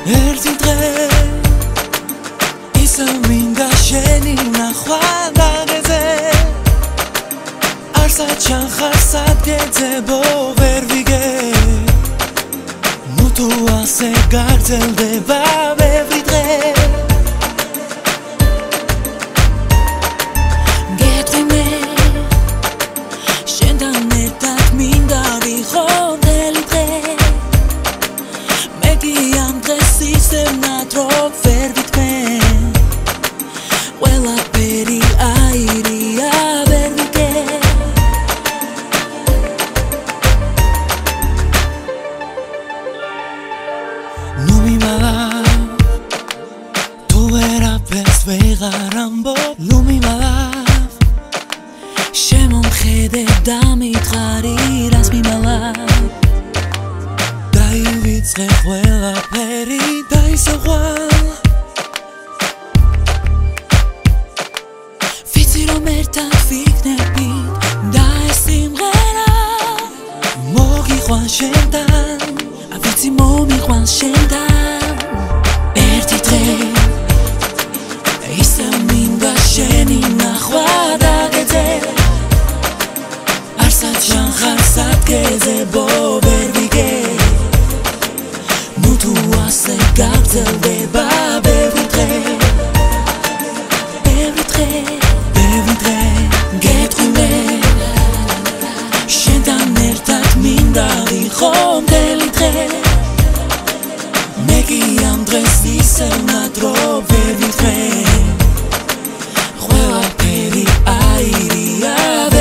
ერთი დღე ისევ მინდა შენი ნახვა დაღეზე არსად ჩანხარ სადგეძებო ვერ ვიგე ნუ თუ ასე გაგრძელდება ბევრი დღე გეტყვი მე შენთან ერთად მინდა ვიყო მთელი დღე მეგი ამ დღეს ისევ ნატრობ ვერ ვიტყვე ყველაფერი აირია ვერ ვიგე ნუ მიმალა თუ ვერაფერს ვეღარ ამბობ ნუ მიმალა შემომხედე და მითხარი რას მიმალავ დაივიწყე ყველაფერი და ისოღვალ ვიცი რომ ერთად ვიქნებით და ეს სიმღერა მოგიყვან შენთან ვიცი მომიყვან შენთან ერთი დღე ისევ მინდა შენი ნახვა დაგეძე არსად ჩანხარ სადგეძებო ვერ ვიგე ნუ თუ ასე გაგრძელდება ბევრი დღე გეტყვი მე შენთან ერთად მინდა ვიყო მთელი დღე მეგი ამ დღეს ისევ ნატრობ ვერ ვიტყვე ყველაფერი აირია